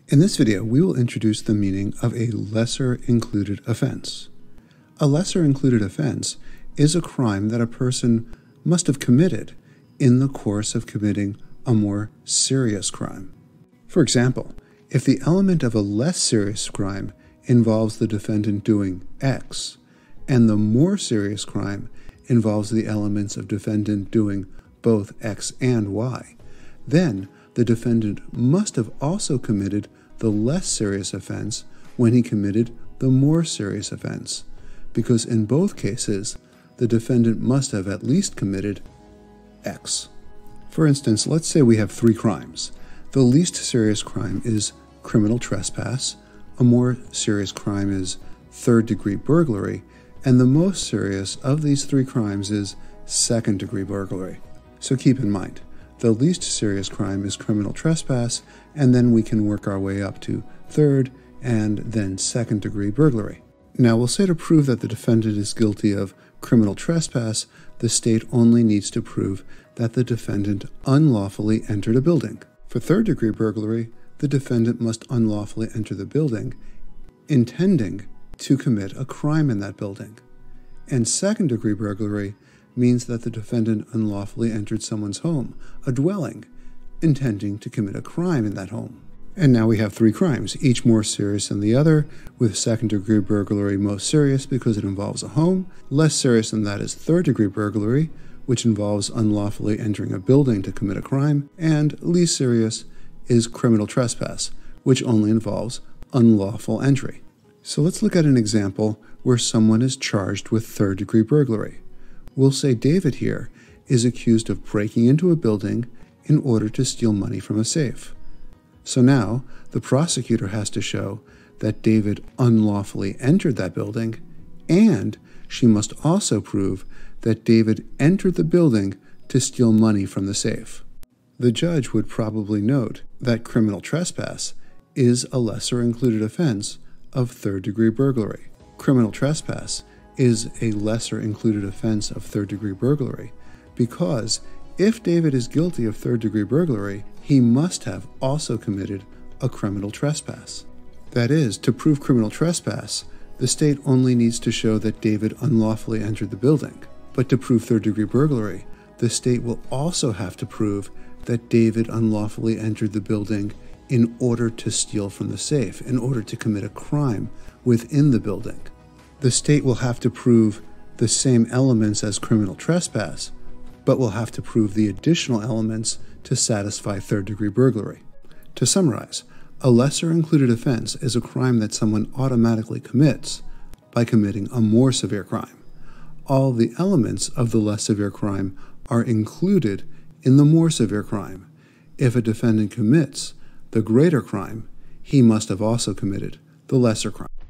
In this video, we will introduce the meaning of a lesser included offense. A lesser included offense is a crime that a person must have committed in the course of committing a more serious crime. For example, if the element of a less serious crime involves the defendant doing X, and the more serious crime involves the elements of defendant doing both X and Y, then the defendant must have also committed the less serious offense when he committed the more serious offense, because in both cases, the defendant must have at least committed X. For instance, let's say we have 3 crimes. The least serious crime is criminal trespass, a more serious crime is third-degree burglary, and the most serious of these 3 crimes is second-degree burglary. So keep in mind, the least serious crime is criminal trespass, and then we can work our way up to third and then second-degree burglary. Now, we'll say to prove that the defendant is guilty of criminal trespass, the state only needs to prove that the defendant unlawfully entered a building. For third-degree burglary, the defendant must unlawfully enter the building, intending to commit a crime in that building. And second-degree burglary means that the defendant unlawfully entered someone's home, a dwelling, intending to commit a crime in that home. And now we have 3 crimes, each more serious than the other, with second-degree burglary most serious because it involves a home. Less serious than that is third-degree burglary, which involves unlawfully entering a building to commit a crime. And least serious is criminal trespass, which only involves unlawful entry. So let's look at an example where someone is charged with third-degree burglary. We'll say David here is accused of breaking into a building in order to steal money from a safe. So now the prosecutor has to show that David unlawfully entered that building, and she must also prove that David entered the building to steal money from the safe. The judge would probably note that criminal trespass is a lesser included offense of third-degree burglary. Criminal trespass is a lesser included offense of third-degree burglary because if David is guilty of third-degree burglary, he must have also committed a criminal trespass. That is, to prove criminal trespass, the state only needs to show that David unlawfully entered the building. But to prove third-degree burglary, the state will also have to prove that David unlawfully entered the building in order to steal from the safe, in order to commit a crime within the building. The state will have to prove the same elements as criminal trespass, but will have to prove the additional elements to satisfy third-degree burglary. To summarize, a lesser included offense is a crime that someone automatically commits by committing a more severe crime. All the elements of the less severe crime are included in the more severe crime. If a defendant commits the greater crime, he must have also committed the lesser crime.